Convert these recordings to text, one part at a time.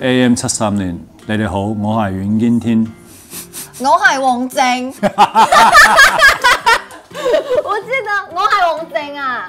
AM73年，你哋好，我係阮堅天。 我係王靜。我記得我係王靜啊。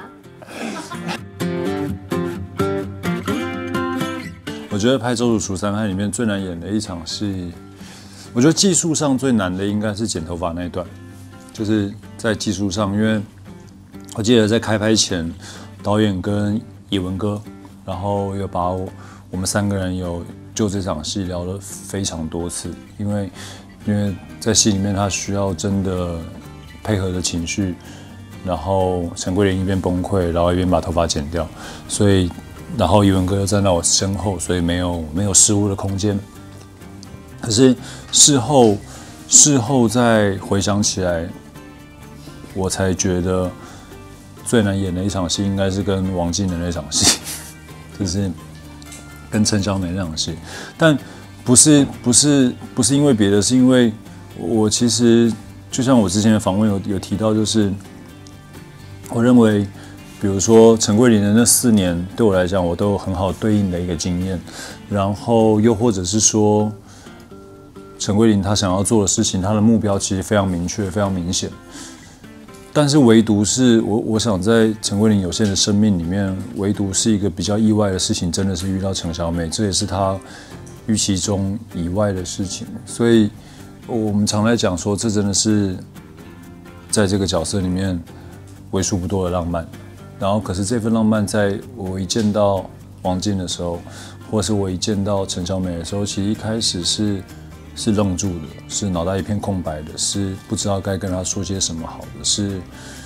我觉得拍《周处除三害》里面最难演的一场戏，我觉得技术上最难的应该是剪头发那一段，就是在技术上，因为我记得在开拍前，导演跟以文哥，然后又把我们3个人有就这场戏聊了非常多次，因为在戏里面他需要真的配合的情绪，然后陈桂林一边崩溃，然后一边把头发剪掉，所以然后以文哥又站在我身后，所以没有失误的空间。可是事后再回想起来，我才觉得最难演的一场戏应该是跟王静的那场戏，就是跟陈小美那场戏，但不是因为别的，是因为我其实就像我之前的访问有提到，就是我认为，比如说陈桂林的那4年对我来讲，我都有很好对应的一个经验，然后又或者是说，陈桂林他想要做的事情，他的目标其实非常明确、非常明显。但是唯独是我想在陈桂林有限的生命里面，唯独是一个比较意外的事情，真的是遇到陈小美，这也是他预期中以外的事情。所以我们常在讲说，这真的是在这个角色里面为数不多的浪漫。然后可是这份浪漫，在我一见到王静的时候，或是我一见到陈小美的时候，其实一开始是愣住的，是脑袋一片空白的，是不知道该跟他说些什么好的，是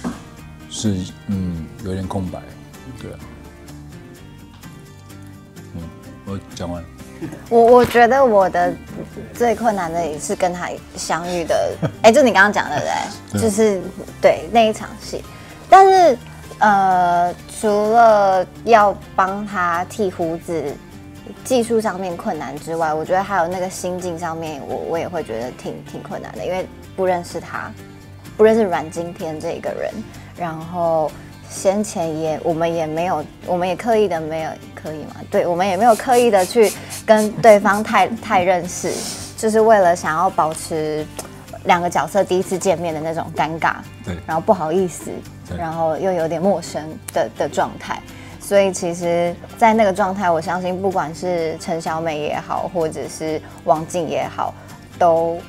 有点空白，对啊，我讲完了。 我觉得我的最困难的也是跟他相遇的，就你刚刚讲的对，就是对那一场戏，但是除了要帮他剃胡子，技术上面困难之外，我觉得还有那个心境上面，我也会觉得挺困难的，因为不认识他，不认识阮经天这个人，然后先前我们也刻意的没有刻意嘛，对，我们也没有刻意的去跟对方太认识，就是为了想要保持2个角色第一次见面的那种尴尬，对，然后不好意思，然后又有点陌生的状态。所以其实，在那个状态，我相信不管是陈小美也好，或者是王静也好，都，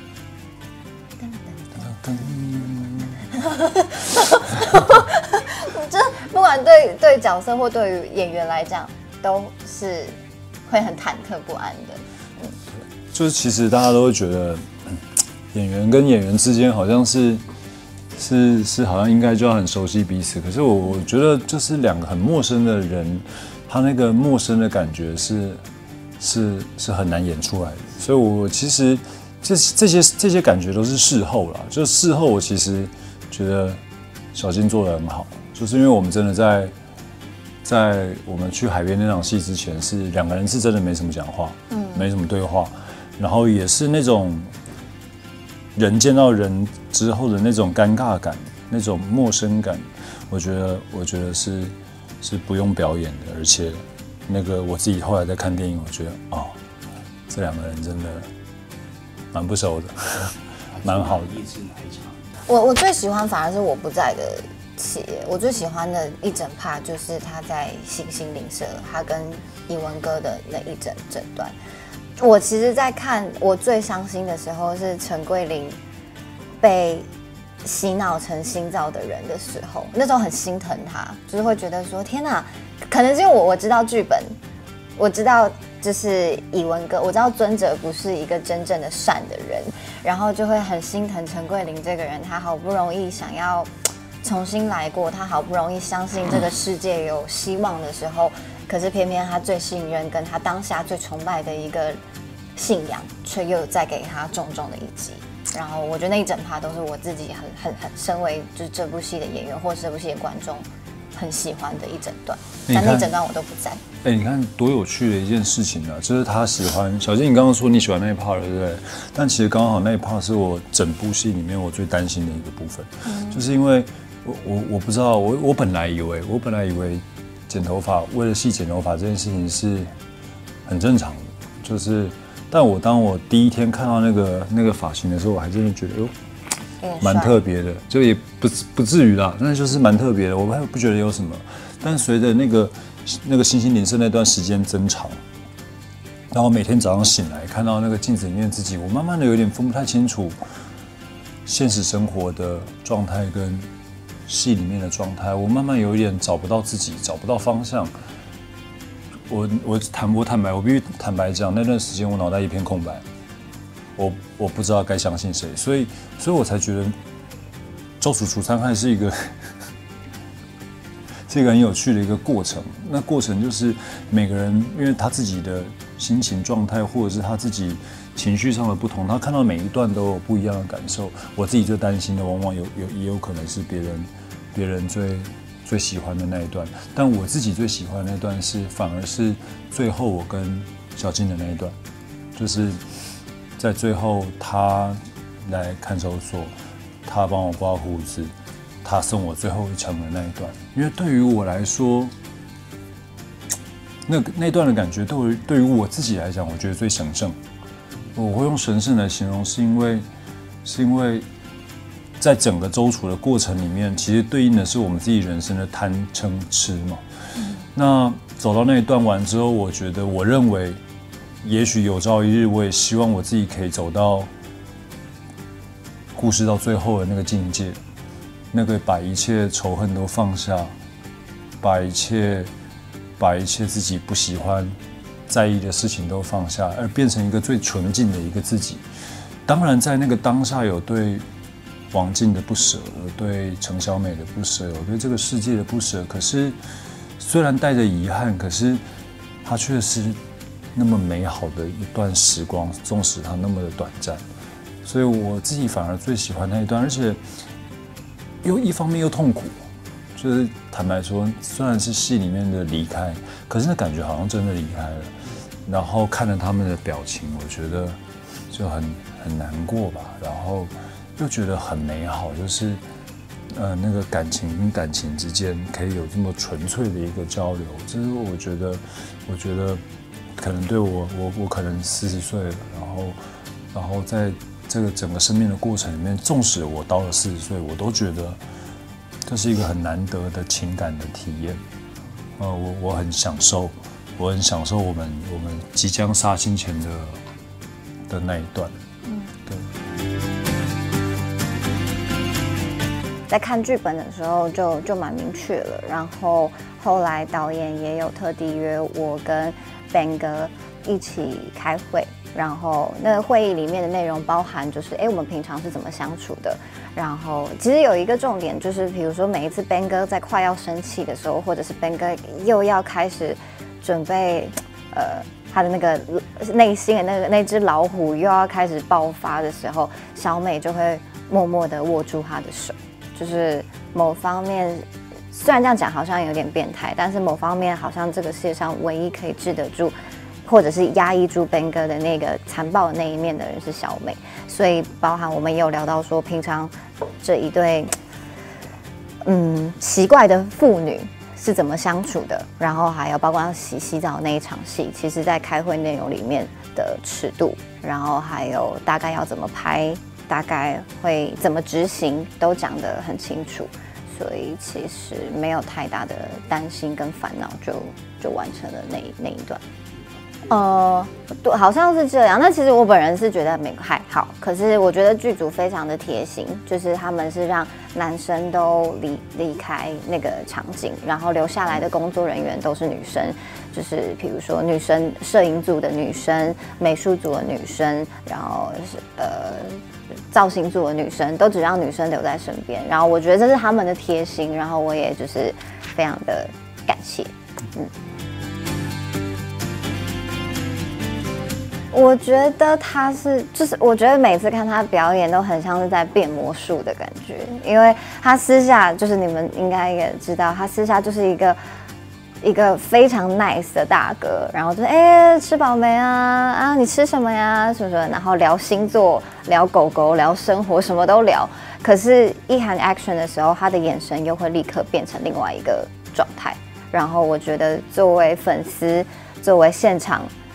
就是不管对角色或对于演员来讲，都是会很忐忑不安的。 就是其实大家都会觉得，演员跟演员之间好像是好像应该就要很熟悉彼此，可是我觉得就是2个很陌生的人，他那个陌生的感觉是很难演出来的。所以我其实这些感觉都是事后啦，就是事后我其实觉得小金做得很好，就是因为我们真的在我们去海边那场戏之前，是2个人是真的没什么讲话，没什么对话，然后也是那种人见到人之后的那种尴尬感，那种陌生感，我觉得是不用表演的，而且那个我自己后来在看电影，我觉得这2个人真的蛮不熟的，蛮好的。 我最喜欢反而是我不在的企业，我最喜欢的一整趴就是他在星星灵社，他跟以文哥的那一整段。我其实，在看我最伤心的时候是陈桂林被洗脑成新造的人的时候，那时候很心疼他，就是会觉得说天哪，可能是因为我知道剧本，我知道就是以文哥，我知道尊者不是一个真正的善的人，然后就会很心疼陈桂林这个人，他好不容易想要重新来过，他好不容易相信这个世界有希望的时候，可是偏偏他最信任跟他当下最崇拜的一个信仰，却又再给他重重的一击。然后我觉得那一整趴都是我自己很身为就是这部戏的演员或是这部戏的观众很喜欢的一整段，但那一整段我都不在。 你看多有趣的一件事情啊！就是他喜欢小金，你刚刚说你喜欢那一 part 对不对？但其实刚好那一 part 是我整部戏里面我最担心的一个部分，就是因为我不知道，我本来以为剪头发为了戏剪头发这件事情是很正常的。 但当我第一天看到那个发型的时候，我还真的觉得蛮特别的，就也不至于啦，那就是蛮特别的，我还不觉得有什么。但随着那个星星临舍那段时间增长，然后每天早上醒来看到那个镜子里面的自己，我慢慢的有点分不太清楚现实生活的状态跟戏里面的状态，我慢慢有一点找不到自己，找不到方向。我坦白，我必须坦白讲，那段时间我脑袋一片空白，我不知道该相信谁，所以我才觉得《周楚除三害》是一个很有趣的一个过程。那过程就是每个人因为他自己的心情状态，或者是他自己情绪上的不同，他看到每一段都有不一样的感受。我自己最担心的，往往也有可能是别人最喜欢的那一段，但我自己最喜欢的那段反而是最后我跟小静的那一段，就是在最后他来看守所，他帮我刮胡子，他送我最后一程的那一段。因为对于我来说，那段的感觉对于我自己来讲，我觉得最神圣。我会用神圣来形容，是因为在整个周楚的过程里面，其实对应的是我们自己人生的贪嗔痴嘛。那走到那一段完之后，我认为，也许有朝一日，我也希望我自己可以走到故事到最后的那个境界，那个把一切仇恨都放下，把一切自己不喜欢、在意的事情都放下，而变成一个最纯净的一个自己。当然，在那个当下有对王静的不舍，有对程小美的不舍，有对这个世界的不舍。可是，虽然带着遗憾，可是它却是那么美好的一段时光，纵使它那么的短暂。所以我自己反而最喜欢那一段，而且又一方面又痛苦。就是坦白说，虽然是戏里面的离开，可是那感觉好像真的离开了。然后看着他们的表情，我觉得就很难过吧。然后又觉得很美好，就是那个感情跟感情之间可以有这么纯粹的一个交流，这是我觉得可能对我可能40岁了，然后在这个整个生命的过程里面，纵使我到了40岁，我都觉得这是一个很难得的情感的体验。我很享受我们即将杀青前的那一段。对。 在看剧本的时候就蛮明确了，然后后来导演也有特地约我跟 Ben 哥一起开会，然后那个会议里面的内容包含就是我们平常是怎么相处的，然后其实有一个重点就是，比如说每一次 Ben 哥在快要生气的时候，或者是 Ben 哥又要开始准备他的那个内心的那只老虎又要开始爆发的时候，小美就会默默地握住他的手。就是某方面，虽然这样讲好像有点变态，但是某方面好像这个世界上唯一可以治得住，或者是压抑住 Ben 哥的那个残暴的那一面的人是小美。所以包含我们也有聊到说，平常这一对奇怪的父女是怎么相处的，然后还有包括洗澡那一场戏，其实在开会内容里面的尺度，然后还有大概要怎么拍，大概会怎么执行，都讲得很清楚，所以其实没有太大的担心跟烦恼，就完成了那一段。对，好像是这样。那其实我本人是觉得还好，可是我觉得剧组非常的贴心，就是他们是让男生都离开那个场景，然后留下来的工作人员都是女生，就是比如说女生摄影组的女生、美术组的女生，然后造型组的女生，都只让女生留在身边。然后我觉得这是他们的贴心，然后我也就是非常的感谢。我觉得他就是我觉得每次看他表演都很像是在变魔术的感觉，因为他私下就是你们应该也知道，他私下就是一个非常 nice 的大哥，然后就是吃饱没啊你吃什么呀什么什么，然后聊星座、聊狗狗、聊生活，什么都聊。可是，一喊 action 的时候，他的眼神又会立刻变成另外一个状态。然后我觉得作为粉丝，作为现场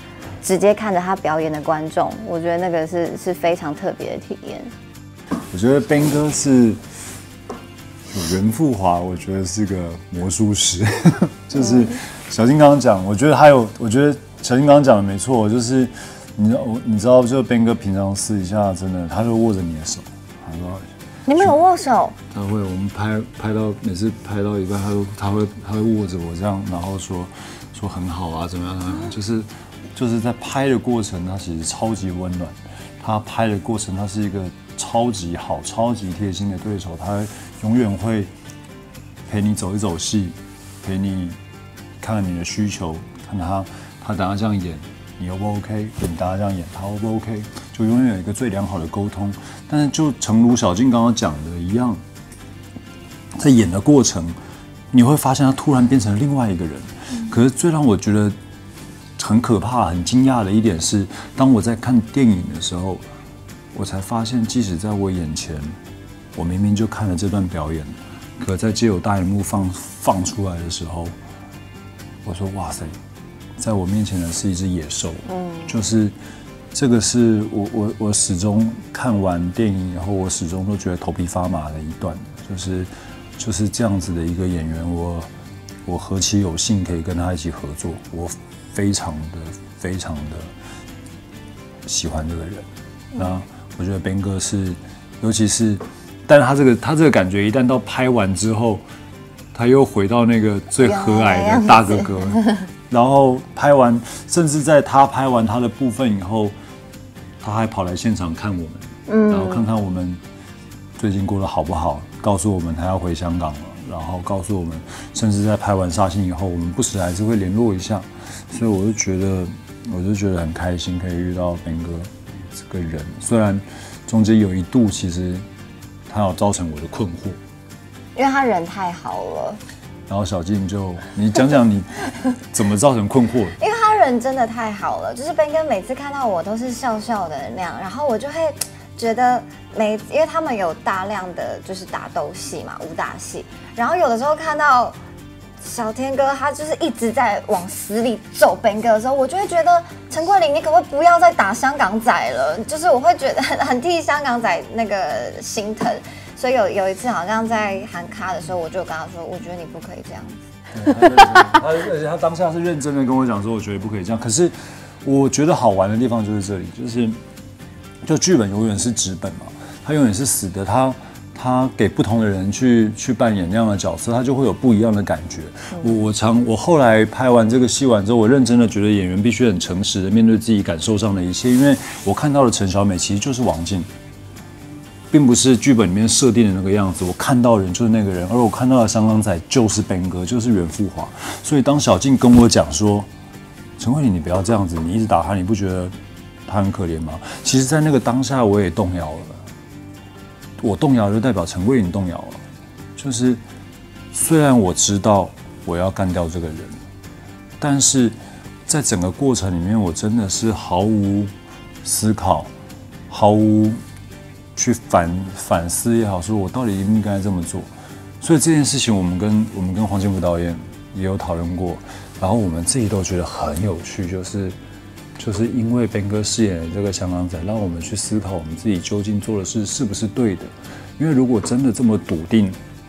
直接看着他表演的观众，我觉得那个是非常特别的体验。 我觉得 Ben 哥是袁富华，我觉得是个魔术师，就是小金刚刚讲，我觉得小金刚刚讲的没错，就是你知道，就 Ben 哥平常私底下真的，他就握着你的手，他说。 你们有握手？ 他会，我们拍到每次拍到一半，他会握着我这样，然后说很好啊，怎么样？就是在拍的过程，他其实超级温暖。他拍的过程，他是一个超级好、超级贴心的对手，他永远会陪你走一走戏，陪你看看你的需求，看他等下这样演。你 O 不 OK？ 你大家这样演，他 O 不 OK？ 就永远有一个最良好的沟通。但是就诚如小静刚刚讲的一样，在演的过程，你会发现他突然变成另外一个人。可是最让我觉得很可怕、很惊讶的一点是，当我在看电影的时候，我才发现，即使在我眼前，我明明就看了这段表演，可在藉由大荧幕放出来的时候，我说：“哇塞！”在我面前的是一只野兽，就是这个是我始终看完电影以后，我始终都觉得头皮发麻的一段，就是这样子的一个演员，我何其有幸可以跟他一起合作，我非常的喜欢这个人。那我觉得 Ben 哥是，尤其是，但是他这个感觉一旦到拍完之后，他又回到那个最和蔼的大哥哥。然后拍完，甚至在他拍完他的部分以后，他还跑来现场看我们，然后看看我们最近过得好不好，告诉我们他要回香港了，然后告诉我们，甚至在拍完杀青以后，我们不时还是会联络一下，所以我就觉得很开心可以遇到 Ben 哥这个人，虽然中间有一度其实他有造成我的困惑， 因为他人太好了。 然后小静你讲讲你怎么造成困惑？ 因为他人真的太好了，就是 Ben 哥每次看到我都是笑笑的那样，然后我就会觉得因为他们有大量的就是打斗戏嘛，武打戏，然后有的时候看到小天哥他就是一直在往死里揍 Ben 哥的时候，我就会觉得陈桂林，你可不可以不要再打香港仔了？就是我会觉得很替香港仔那个心疼。所以有一次好像在喊卡的时候，我就跟他说，我觉得你不可以这样子。 而且他当下是认真的跟我讲说，我觉得不可以这样。可是我觉得好玩的地方就是这里，就剧本永远是纸本嘛，它永远是死的。他给不同的人去扮演那样的角色，他就会有不一样的感觉。我后来拍完这个戏完之后，我认真的觉得演员必须很诚实的面对自己感受上的一切，因为我看到的陈小美其实就是王静。并不是剧本里面设定的那个样子，我看到的人就是那个人，而我看到的香港仔就是 Ben 哥，就是袁富华。所以当小静跟我讲说：“陈慧琳，你不要这样子，你一直打他，你不觉得他很可怜吗？”其实，在那个当下，我也动摇了。我动摇就代表陈慧琳动摇了。就是虽然我知道我要干掉这个人，但是在整个过程里面，我真的是毫无思考，毫无去反思也好，说我到底应不应该这么做。所以这件事情，我们跟黄建福导演也有讨论过，然后我们自己都觉得很有趣，就是因为 Ben 哥饰演的这个香港仔，让我们去思考我们自己究竟做的事是不是对的。因为如果真的这么笃定，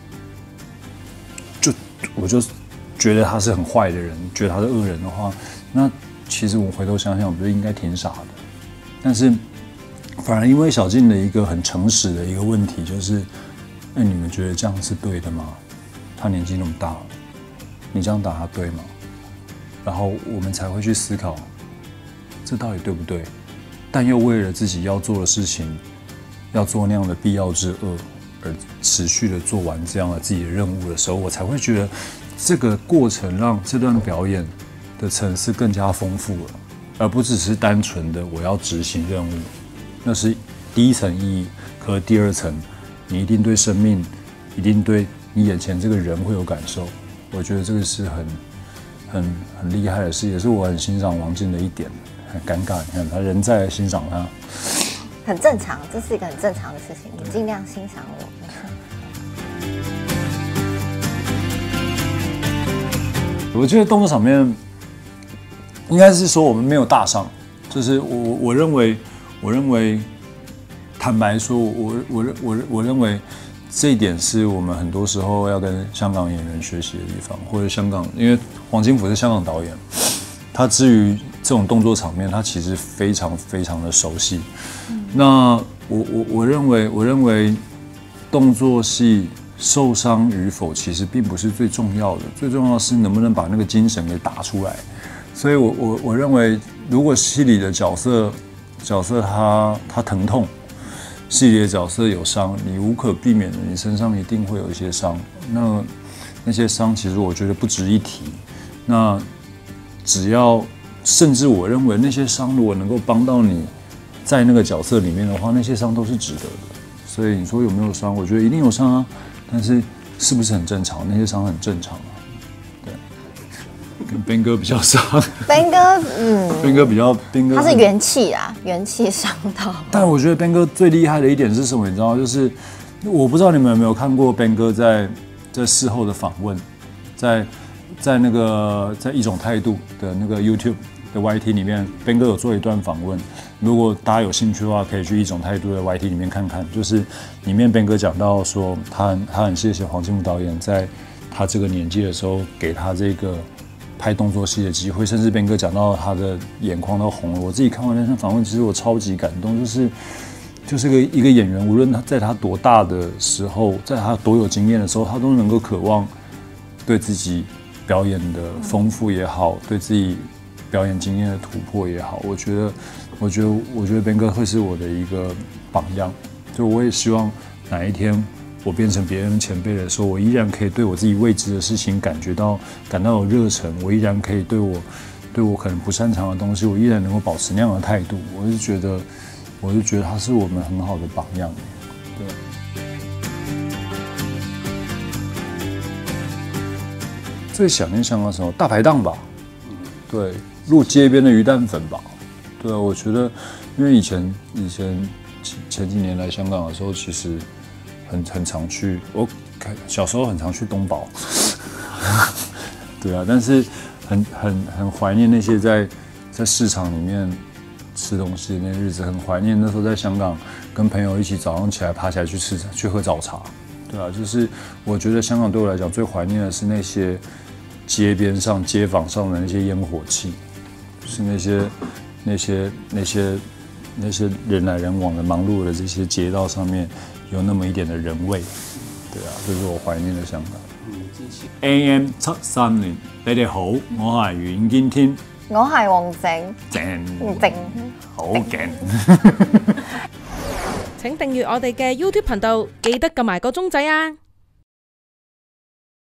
我就觉得他是很坏的人，觉得他是恶人的话，那其实我回头想想，我觉得应该挺傻的。但是反而因为小静的一个很诚实的一个问题，就是那你们觉得这样是对的吗？他年纪那么大了，你这样打他对吗？然后我们才会去思考，这到底对不对？但又为了自己要做的事情，要做那样的必要之恶，而持续的做完这样的自己的任务的时候，我才会觉得这个过程让这段表演的层次更加丰富了，而不只是单纯的我要执行任务。那是第一层意义，可第二层，你一定对生命，一定对你眼前这个人会有感受。我觉得这个是很厉害的事，也是我很欣赏王静的一点。很尴尬，你看他人在欣赏他， 很正常，这是一个很正常的事情，你尽量欣赏我。 我觉得动作场面应该是说我们没有大上， 就是我认为，坦白说，我认为这一点是我们很多时候要跟香港演员学习的地方，或者香港，因为黄金甫是香港导演，他至于这种动作场面，他其实非常非常的熟悉。那我认为动作戏受伤与否其实并不是最重要的，最重要的是能不能把那个精神给打出来。所以我认为，如果戏里的角色他疼痛，戏里的角色有伤，你无可避免的，你身上一定会有一些伤。那些伤其实我觉得不值一提。那只要，甚至我认为那些伤如果能够帮到你在那个角色里面的话，那些伤都是值得的。所以你说有没有伤？我觉得一定有伤啊，但是是不是很正常？那些伤很正常啊。对，跟 Ben 哥比较伤。 Ben 哥， Ben 哥比较，Ben 哥他是元气啊，元气伤到。 但我觉得 Ben 哥最厉害的一点是什么？你知道吗？就是我不知道你们有没有看过 Ben 哥在事后的访问，在那个在一种态度的那个 YouTube 的 YT 里面 ，Ben 哥有做一段访问。如果大家有兴趣的话，可以去一种态度的 YT 里面看看。就是里面 Ben 哥讲到说，他很谢谢黄金甫导演在他这个年纪的时候给他这个拍动作戏的机会，甚至 Ben 哥讲到他的眼眶都红了。我自己看完那段访问，其实我超级感动，就是一个演员，无论他在他多大的时候，在他多有经验的时候，他都能够渴望对自己表演的丰富也好，对自己表演经验的突破也好，我觉得 Ben 哥会是我的一个榜样。就我也希望哪一天我变成别人前辈的时候，我依然可以对我自己未知的事情感到有热忱，我依然可以对我可能不擅长的东西，我依然能够保持那样的态度。我就觉得他是我们很好的榜样。对。最想念香港什么？大排档吧。对，路街边的鱼蛋粉吧。对啊，我觉得，因为以前前几年来香港的时候，其实很常去。我小时候很常去东宝。对啊，但是很怀念那些在市场里面吃东西的那日子，很怀念那时候在香港跟朋友一起早上起来爬起来去喝早茶。对啊，就是我觉得香港对我来讲最怀念的是那些街边上、街坊上的那些烟火气，是那些人来人往的忙碌的这些街道上面有那么一点的人味。对啊，這是我懷念嘅香港。AM 730，你哋好，我係阮堅天， 我係黃靜， 正，好勁。 請訂閱我哋嘅 YouTube 頻道，記得撳埋個鐘仔啊！